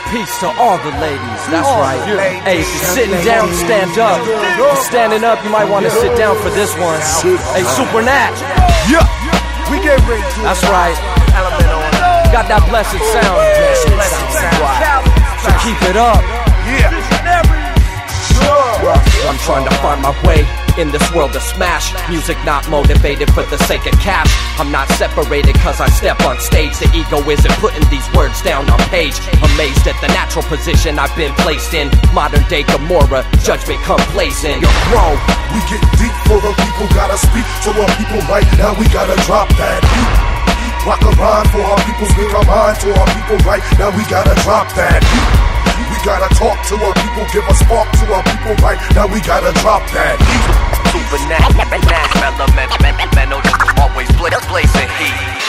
Peace to all the ladies, that's right. Hey, if you're sitting down, stand up. If you're standing up, you might want to sit down for this one. Hey, Super Nat. Yeah, we get ready to. That's right. Got that blessed sound. So keep it up. Yeah. I'm trying to find my way in this world of smash. Music not motivated for the sake of cash. I'm not separated cause I step on stage. The ego isn't putting these words down on page. Amazed at the natural position I've been placed in. Modern day Gomorrah, judgment complacent. Yo, bro, we get deep for the people. Gotta speak to our people right now. We gotta drop that beat. Rock a rhyme for our people. Speak our mind to our people right now. We gotta drop that beat. We gotta talk to our people, give a spark to our people right now. We gotta drop that heat. Super Nat, always blazing heat.